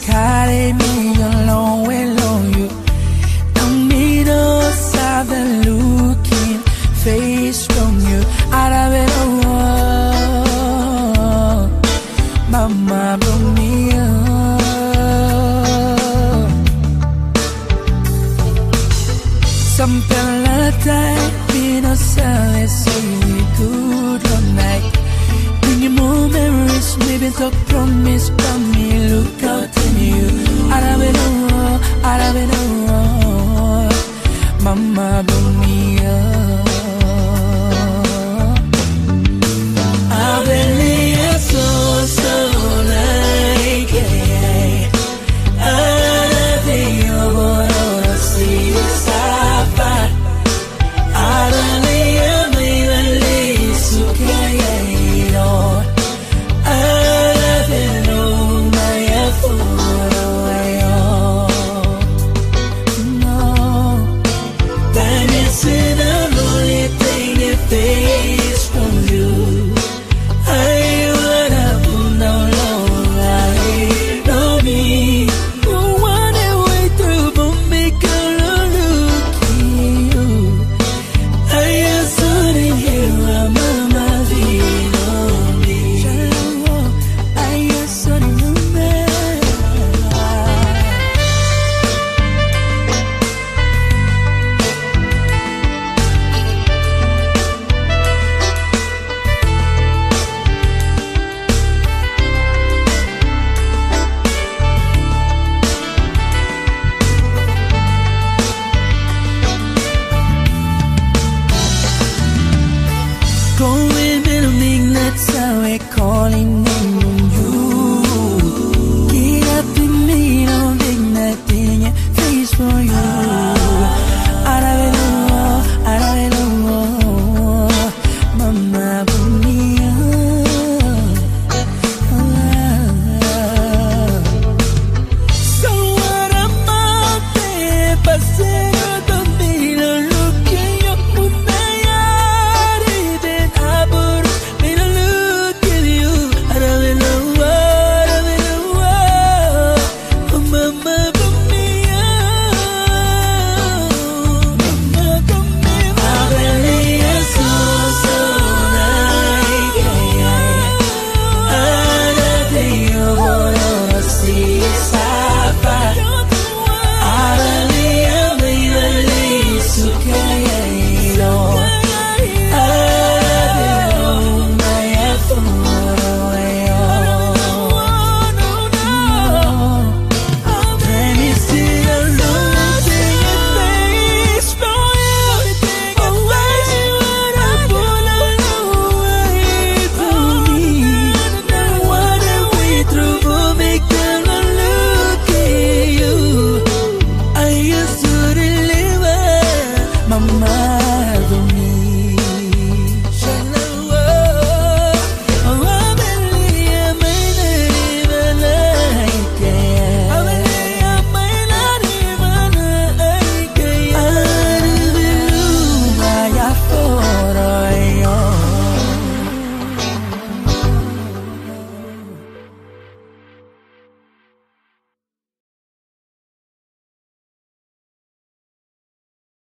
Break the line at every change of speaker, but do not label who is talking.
carry me along along you. Don't need no southern looking face from you. Out of it all, mama brought me up. Something like that, we don't sell it, say we good all night. Bring your more memories, maybe talk promise, me look out in you. Out of it all, mama brought me up. I've been here so like, yeah. I've been your boy, I see you suffer. I've been here, baby, so can you know? I've been on my foot away, no. That is the only thing that fades from you. I wanna put no longer know me. You wanna wait through, but make a look at you. I am sitting here, mama, lean on me. I am sitting going in a that's how we're calling in you. Get up in me, don't think nothing, face for you.